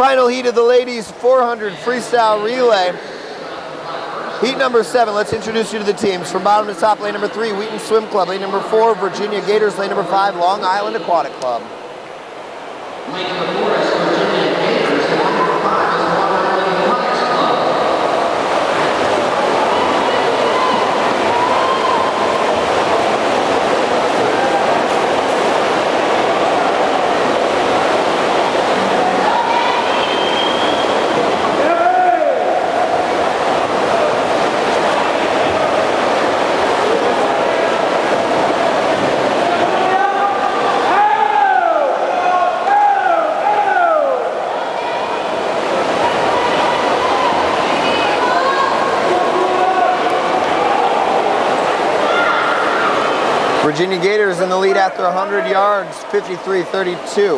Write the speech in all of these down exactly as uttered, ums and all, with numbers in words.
Final heat of the ladies four hundred freestyle relay. Heat number seven, let's introduce you to the teams. From bottom to top, lane number three, Wheaton Swim Club. Lane number four, Virginia Gators. Lane number five, Long Island Aquatic Club. Lane number four is Virginia Gators, and lane number five is Long Island Aquatics Club. Virginia Gators in the lead after one hundred yards, fifty-three thirty-two.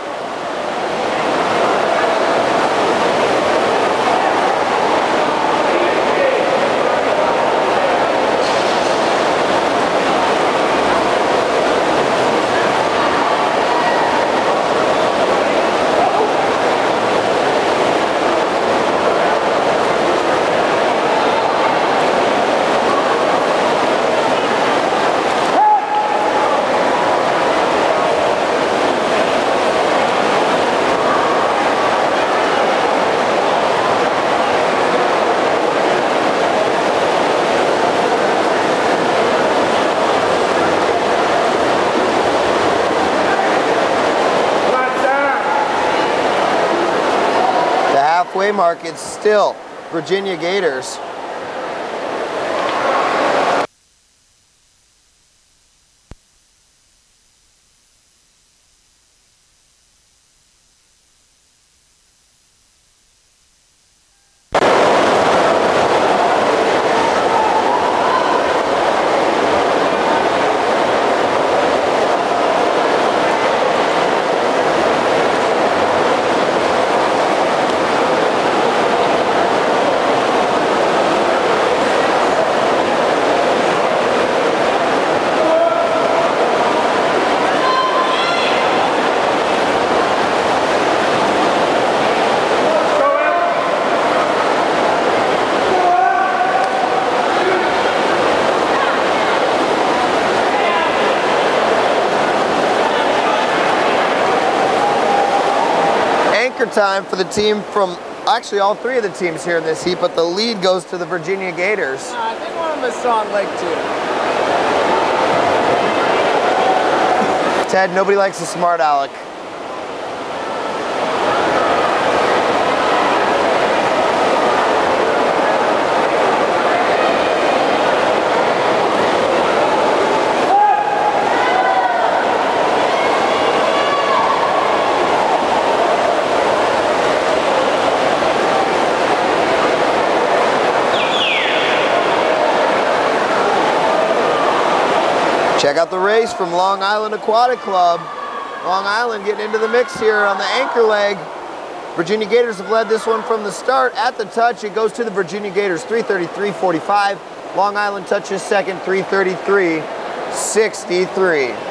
Halfway mark, it's still Virginia Gators. Time for the team from, actually all three of the teams here in this heat, but the lead goes to the Virginia Gators. No, I think one of them is still on leg two. Ted, nobody likes a smart aleck. Check out the race from Long Island Aquatic Club. Long Island getting into the mix here on the anchor leg. Virginia Gators have led this one from the start. At the touch, it goes to the Virginia Gators, three thirty-three forty-five. Long Island touches second, three thirty-three sixty-three.